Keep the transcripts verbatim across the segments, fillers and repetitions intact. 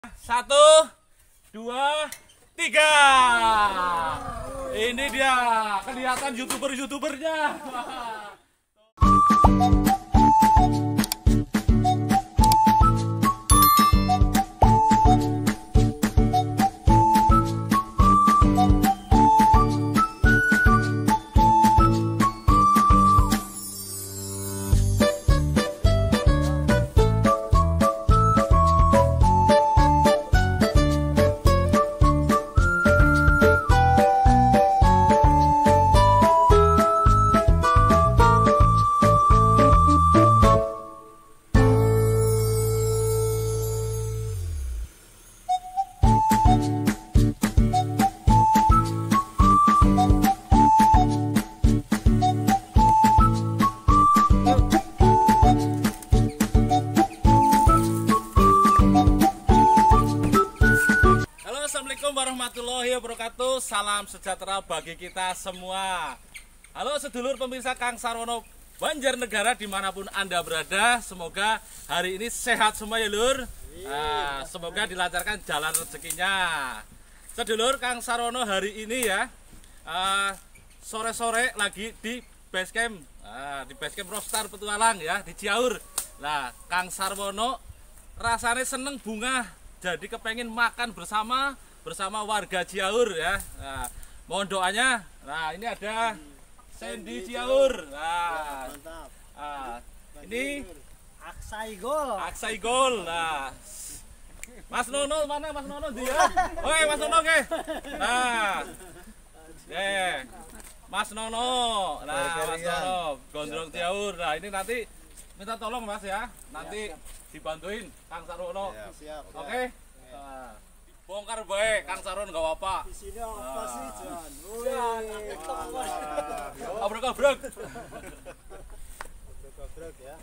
Satu, dua, tiga. Ini dia kelihatan youtuber-youtubernya. Assalamualaikum warahmatullahi wabarakatuh. Salam sejahtera bagi kita semua. Halo sedulur pemirsa Kang Sarwono Banjarnegara dimanapun Anda berada. Semoga hari ini sehat semua ya lur. Nah, semoga dilancarkan jalan rezekinya. Sedulur Kang Sarwono hari ini ya sore-sore uh, lagi di base camp, uh, di base camp Rockstar Petualang ya di Ciaur. Nah Kang Sarwono rasanya seneng bunga, jadi kepengen makan bersama bersama warga Ciaur ya. Nah, mohon doanya. Nah, ini ada Sandy Ciaur. Nah, nah, ini Aksai Gol. Aksai Gol. Nah, Mas Nono mana Mas Nono dia? Oi, Mas Nono ke? Nah. Eh, Mas Nono. Nah, Mas Nono Gondrong Ciaur. Nah, ini nanti minta tolong Mas ya. Nanti dibantuin Kang Sarwono. Siap. Oke. Nah, bongkar baik Kang Sarwono enggak apa-apa. Di sini apa sih, Jan? Abrek-abrek. Abrek-abrek ya.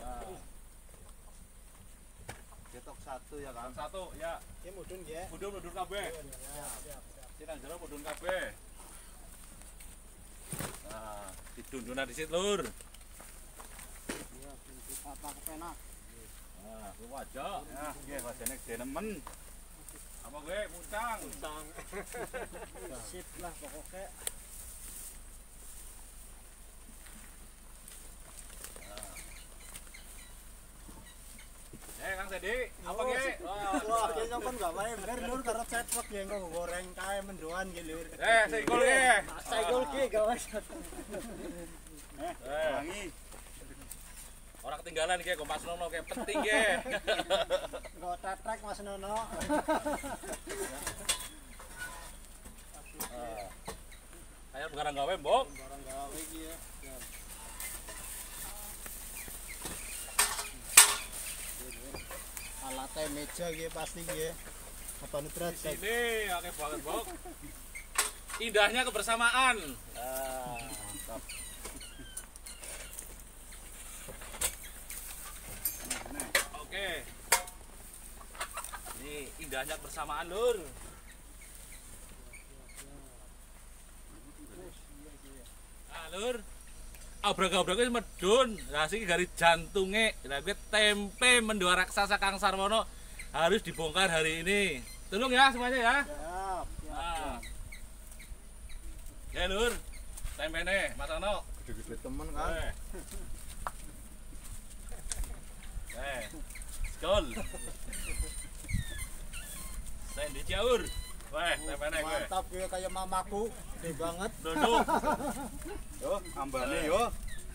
Ketok satu ya kan? Satu ya. Ki mudun nggih. Mudun-mudun kabeh. Siap, siap. Sing jero mudun kabeh. Nah, didunduna disit lur. Iya, ditata kepenak. Nah, ku wajah. Ya, nggih wajane gede nemen. Apa gue muncang? Muncang. Sip lah pokoknya. Eh, Kang Sedi, apa ge? Wah, kayaknya kan enggak main ber lur karena cetok ya engko goreng kae mendoan ki lur. Eh, segol ge. Segol ki gawas. Eh, wangi. Orang ketinggalan ge, kok Mas Nono ge penting ge. Engko tetrek Mas Nono. Kayak barang gawe, Mbok. Barang gawe iki ya. Alatnya meja gitu pasti gitu. Apa nutrat? Di sini oke banget, Bok. Indahnya kebersamaan. Nah, mantap. Oke. Ini indahnya kebersamaan, Lur. Nah, Lur. Abrak-abraknya medun, nah sih dari jantungnya, nah tempe mendua raksasa Kang Sarwono harus dibongkar hari ini. Tolong ya semuanya ya. Siap, siap. Nah. Ya lur, tempe nih, Mas Ano. Gede-gede temen kan. Eh, eh, skol. Sandy Ciaur. Weh, tempe nih gue. Mantap gue kayak mamaku, gede banget. Duduk. Yo, ambane yo.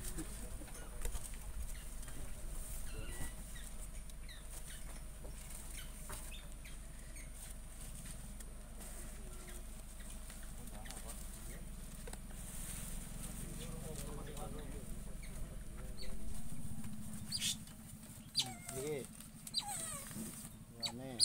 Nih. Wane.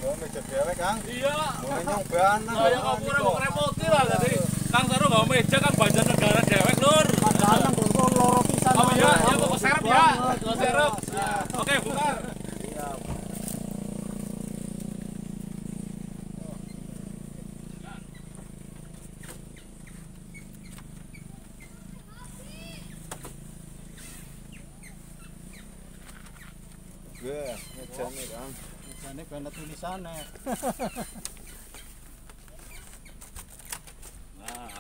Yo meja dewek, Kang. Iya. Mau nyoban. Saya kok kurang mau repoti lah jadi. Kang Saro nggak meja kan Banjarnegara dewek, Lur. Padahal nang kono loro pisan. Oh iya, ya kok serep ya. Kok serep. Oke, bukan. Iya. Gue mejane, Kang. Mejane ben tulisane. Nah.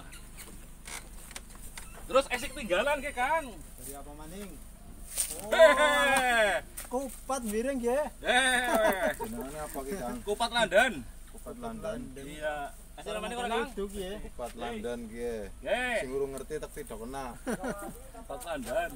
Terus esik tinggalan ke Kang. Dari apa maning? Hehehe. Kupat miring nggih. Eh. Jenengane apa ki, Kang? Kupat London. Kupat London. Iya. Asal namanya kok Kang? Itu nggih. Kupat London ki. Nggih. Sing urung ngerti tak tidak kena. Kupat London.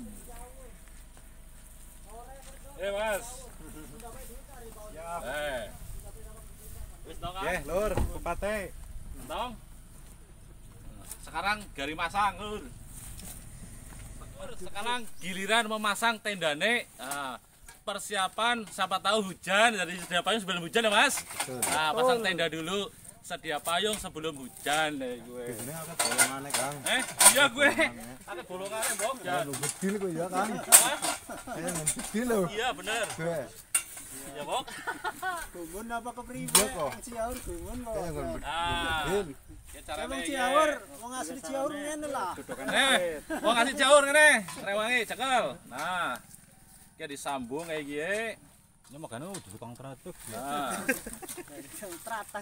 Eh, Mas. Ya. Eh. Wis dong, Kang. Nggih, Lur, kupate. Dong. Sekarang gari masang, Lur. Lur, sekarang giliran memasang tendane. Nah, persiapan siapa tahu hujan, jadi sedia payung sebelum hujan ya, Mas. Nah, pasang tenda dulu. Sedia payung sebelum hujan deh gue. Ini ada bolongane, Kang. Eh, iya gue. Ada bolongannya, Bang. Ya lu bedil kok ya, Kang. Eh, bedil lho. Iya, bener. Gue. Iya, Bang. Gumun apa kepriwe? Iya kok. Ciaur gumun kok. Eh, ngon Nah, bedil. ya caranya Emang ya. Ciaur, wong asli Ciaur ngene lah. Eh, mau ngasih jauh ngene, rewangi cekel. Nah, ya disambung kayak gini. Ya makanya udah tukang teratuk. Nah, Yang tratak.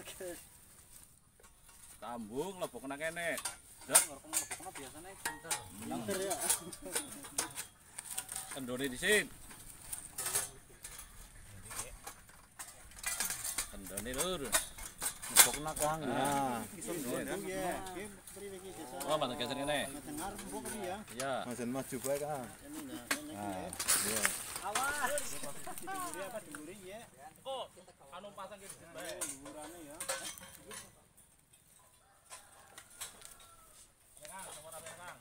sambung lebok kena kene. Dak, Biasanya pinter. Pinter ya. kendone di sini. Kendone lur. Pokoknya, Kang. Nah, Itu ya. Ki priwe iki desa. Oh, mana geser ngene. Dengar mbok ki ya. Iya. majen maju bae, Kang. Ini ya. Ini Nah, ya. iya. Awas. Diburi apa diburi ya? Kok anu pasang gitu. Baik. Liburane ya. Ya, Kang, sama rapi, Kang.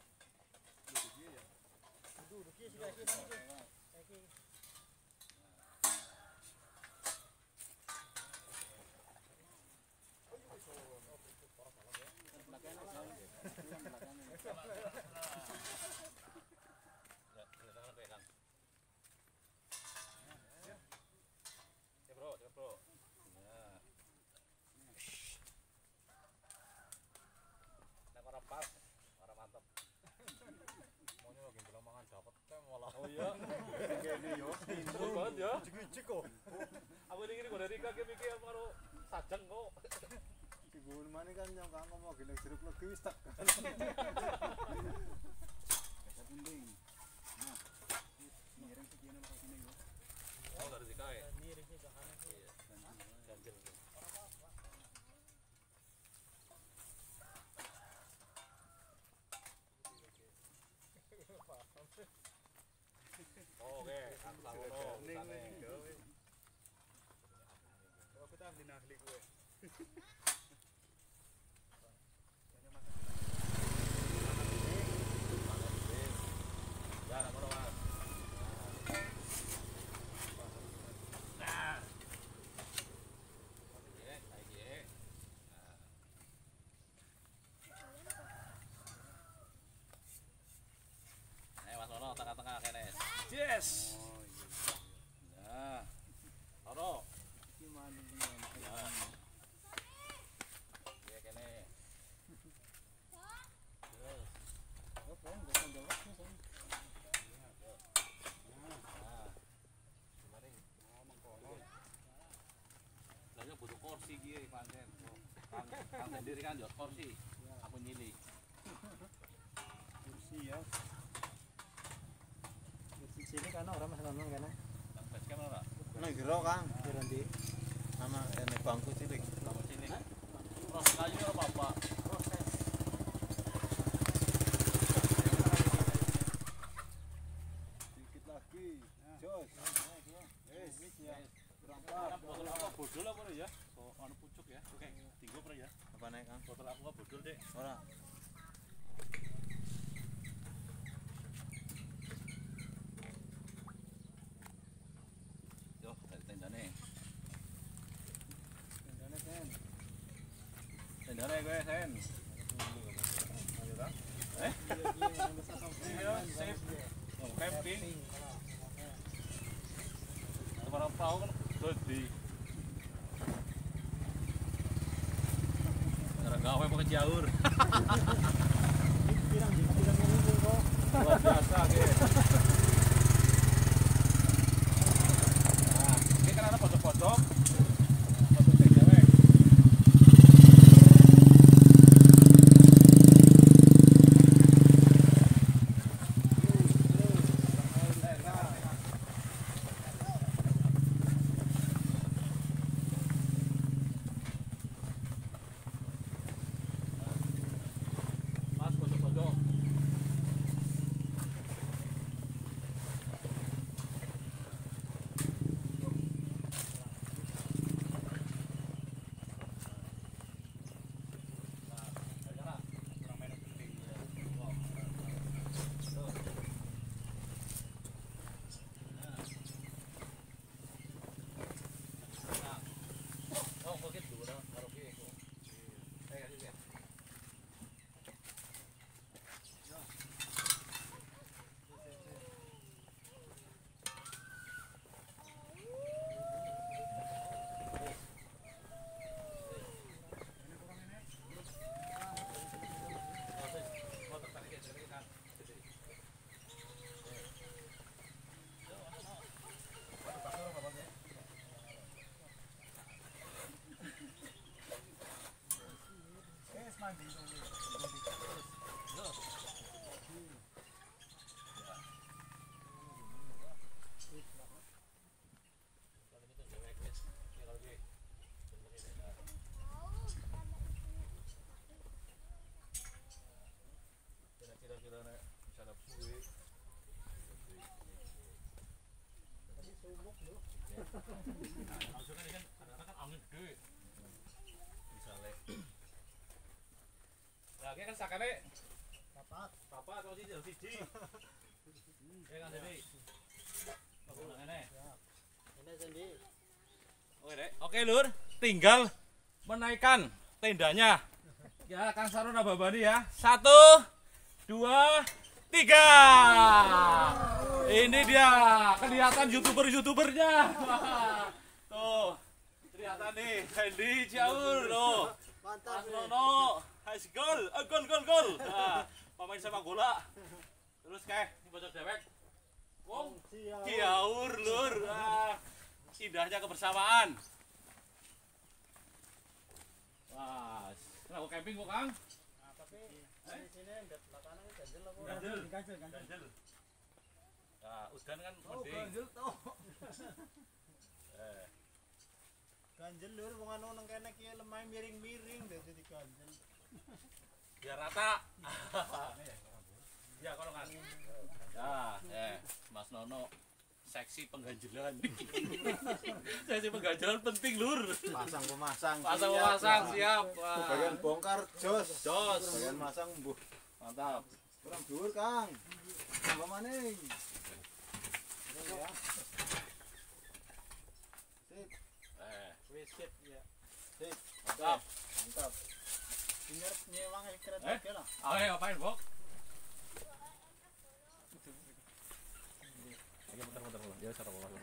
Ya, kita rapi, Kang. Ya, Bro, ya, Bro. Ya. Nek ora pas, ora mantep. Maunya lagi bilang mangan dapat tem malah. Oh iya. Ngene yo. Seru banget ya. Jijik kok. Aku ini gini dari kaki mikir karo sajeng kok. Dibun mana kan yang Kang ngomong gini jeruk legi wis tak. Gending. Nah. Miring segini apa sini yo. Oh, dari dikae. Miring iki jahane iki. Ganjel. Oke, kan sawono utane. Aku tak ahli ahli gue. Ya, nak mono, Mas. Nah. Oke, saiki. Nah. Eh, Mas Mono tengah-tengah kene. Yes. Ya. Oro. Gimana ini? Ya. Oke, kene. Oke, enggak jawab nih. Lah butuh kursi iki pancen. Kang Kang sendiri kan yo kursi. Aku nyili. Kursi ya. Kursi sini kan orang masih nonton kan? Kang basecamp ora? Nang jero, Kang. Nanti. Sama ini bangku cilik. Kamu sini. Terus kayu ora apa-apa. Proses. Dikit lagi. Jos. Wis. Berangkat. Botol aku bodol apa ya? Oh, anu pucuk ya. Oke, tinggo pra ya. Apa naik, Kang? Botol aku gak bodol, Dek. Ora. Yo, dari tendane. tendanya gue sen. Eh? Iya, sip. Oh, camping. Barang perahu kan gede. Cara gawe pakai jaur. Luar biasa guys. Nah, ini kan ada pojok-pojok. Pojok cewek. Mas pojok-pojok. Nah, kan sakane papat, papat atau siji siji. Ya kan jadi. Apa ngene? Ini sendi. Oke, Dek. Oke, Lur. Tinggal menaikkan tendanya. Ya, Kang Sarona Babani ya. Satu, dua, tiga. Ini dia kelihatan youtuber-youtubernya. Tuh, kelihatan nih, Hendy Jaur loh. Mantap nih. Nono, has gol, uh, gol, gol, gol. Nah, pemain sepak bola. Terus kayak ini bocor dewek. Wong, Jaur lur. Ah, indahnya kebersamaan. Wah, kenapa camping kok, Kang? Nah, tapi di sini belakangnya ganjel apa? Ganjel, ganjel, ganjel. ganjel. Nah, udan kan Oh, mending. ganjel toh. Eh, Ganjel lur wong anu nang kene ki lemah miring-miring dadi ganjel. biar rata. Ya, kalau kan. Ya, eh, Mas Nono, seksi pengganjelan. Seksi pengganjelan penting, Lur. Pasang pemasang. Pasang pemasang siap. Wah. Bagian bongkar jos. Jos. Bagian masang mbuh. Mantap. Kurang dhuwur, Kang. Tambah maning. Ya. Sip. Eh, Wis sip ya. Sip. mantap. Mantap. Bener nyewang kereta Eh? ke lah. Ayo ngapain, Bok? Ayo bentar-bentar, ya cara bawa.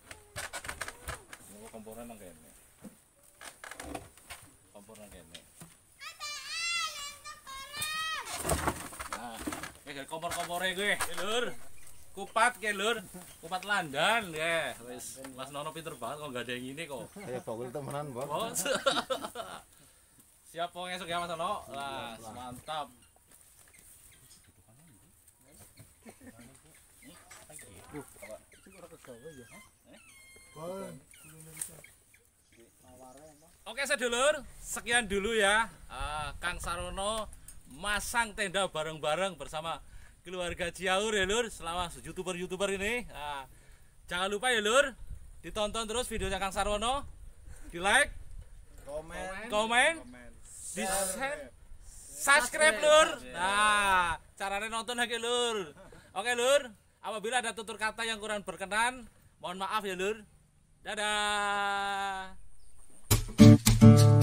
Ini komponen nang kene. Komponen kene. Nah, kayak kompor-kompore gue, Lur. Kupat ke Lur, kupat landan ya. Wis Mas Nono pinter banget kok enggak ada yang ini kok. Kayak bakul temenan, Bang. Bos. Siap pokoknya esok ya Mas Nono. Lah, mantap. Oke sedulur, sekian dulu ya uh, Kang Sarono masang tenda bareng-bareng bersama keluarga Ciaur ya Lur selama youtuber-youtuber ini. Uh, jangan lupa ya Lur, ditonton terus videonya Kang Sarono, di like, Komen. komen, di share, subscribe Lur. Nah, caranya nonton lagi Lur. Oke Lur, apabila ada tutur kata yang kurang berkenan, mohon maaf ya Lur. Dadah.